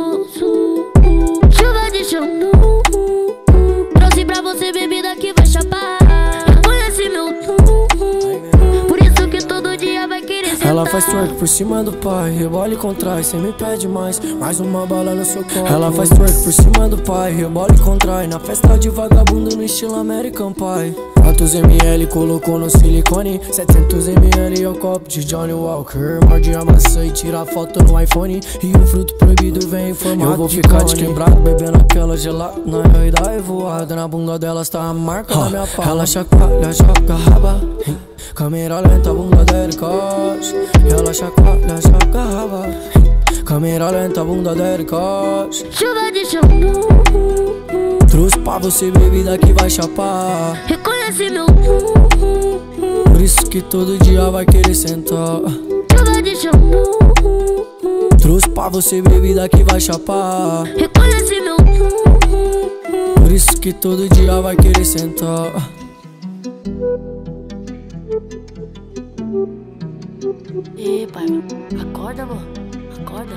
Chuva de shampoo. Trouxe pra você bebida que vai chapar. Reconhece meu tom. Por isso que todo dia vai querer sentar. Ela faz twerk por cima do pai, rebola e contrai, cê me pede mais. Mais uma bala no seu corpo. Ela faz twerk por cima do pai, rebola e contrai. Na festa de vagabundo no estilo American Pie. Quantos ml colocou no silicone? 700 ml é o copo de Johnny Walker. Morde a maçã e tira foto no iPhone. E o fruto proibido vem em formato. Eu vou ficar de quebrado bebendo aquela gelada. Na realidade voada, na bunda delas tá a marca da minha palma. Ela chacoalha, joga raba. Câmera lenta, bunda dela encosta. Ela chacoalha, joga raba. Câmera lenta, bunda dela encosta. Chuva de shampoo. Trouxe pra você bebida que vai chapar. Reconhece meu tom. Por isso que todo dia vai querer sentar. Chuva de shampoo. Trouxe pra você bebida que vai chapar. Reconhece meu tom. Por isso que todo dia vai querer sentar. Ei, pai, acorda, amor. Acorda.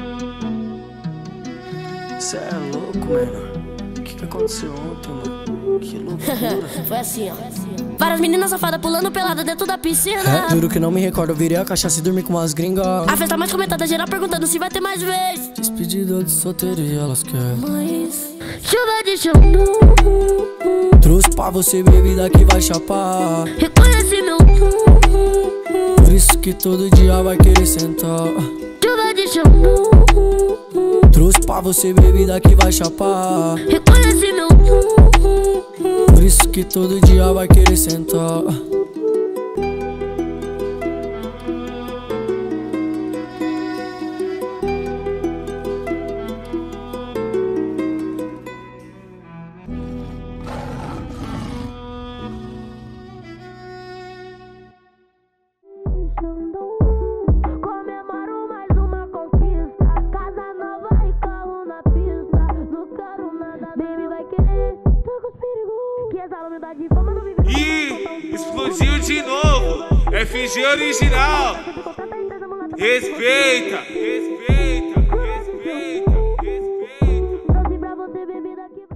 Cê é louco, mano. O que aconteceu ontem, mano? Que loucura. Foi assim, ó. Várias meninas safadas pulando pelada dentro da piscina. Juro que não me recordo, eu virei a cachaça e dormi com umas gringas. A festa mais comentada, geral perguntando se vai ter mais vez. Despedida de solteiro e elas querem Mas chuva de shampoo. Trouxe pra você bebida que vai chapar. Reconhece meu tom. Por isso que todo dia vai querer sentar. Chuva de shampoo. Trouxe pra você bebida que vai chapar. Reconhece meu tom. Por isso que todo dia vai querer sentar. Comemoro mais uma conquista. Casa nova e carro na pista. Não quero nada, baby vai querer. Tô com os perigos. Que exala humildade e fama não vive. Ih, explodiu de novo. FG original. Respeita.